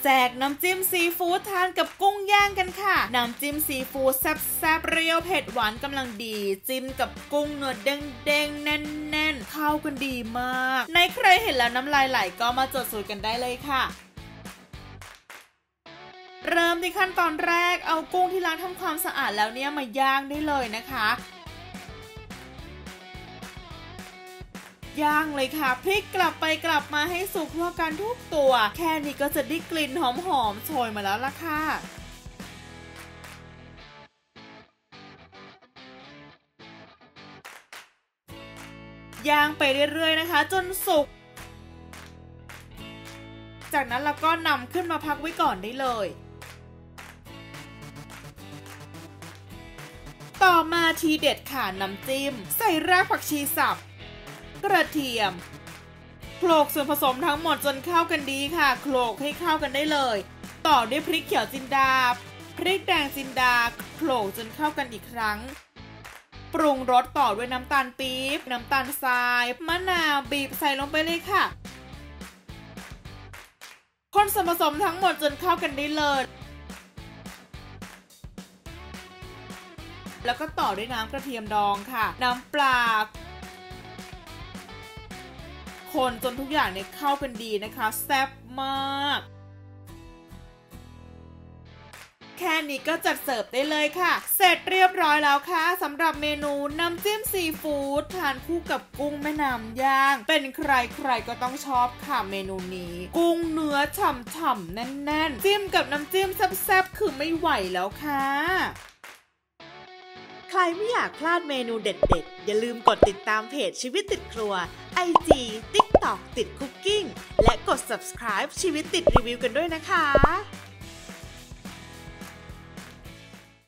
แจกน้ำจิ้มซีฟู้ดทานกับกุ้งย่างกันค่ะน้ำจิ้มซีฟู้ดแซ่บๆเปรี้ยวเผ็ดหวานกำลังดีจิ้มกับกุ้งเนื้อเด้งๆแน่นๆเข้ากันดีมากในใครเห็นแล้วน้ำลายไหลก็มาจดสูตรกันได้เลยค่ะเริ่มที่ขั้นตอนแรกเอากุ้งที่ล้างทำความสะอาดแล้วเนี่ยมาย่างได้เลยนะคะย่างเลยค่ะพลิกกลับไปกลับมาให้สุกทั่วกันทุกตัวแค่นี้ก็จะได้กลิ่นหอมๆโชยมาแล้วล่ะค่ะย่างไปเรื่อยๆนะคะจนสุกจากนั้นเราก็นำขึ้นมาพักไว้ก่อนได้เลยต่อมาทีเด็ดค่ะน้ำจิ้มใส่รากผักชีสับกระเทียมโขลกส่วนผสมทั้งหมดจนเข้ากันดีค่ะโขลกให้เข้ากันได้เลยต่อด้วยพริกเขียวจินดาพริกแดงจินดาโขลกจนเข้ากันอีกครั้งปรุงรสต่อด้วยน้ำตาลปี๊บน้ำตาลทรายมะนาวบีบใส่ลงไปเลยค่ะคนส่วนผสมทั้งหมดจนเข้ากันได้เลยแล้วก็ต่อด้วยน้ำกระเทียมดองค่ะน้ำปลาคนจนทุกอย่างเนี่ยเข้ากันดีนะคะแซ่บมากแค่นี้ก็จัดเสิร์ฟได้เลยค่ะเสร็จเรียบร้อยแล้วค่ะสำหรับเมนูน้ำจิ้มซีฟู้ดทานคู่กับกุ้งแม่น้ำย่างเป็นใครก็ต้องชอบค่ะเมนูนี้กุ้งเนื้อฉ่ำๆแน่นๆจิ้มกับน้ำจิ้มแซ่บๆคือไม่ไหวแล้วค่ะใครไม่อยากพลาดเมนูเด็ดๆอย่าลืมกดติดตามเพจชีวิตติดครัว IG TikTok ติดคุกกิ้งและกด subscribe ชีวิตติดรีวิวกันด้วยนะคะ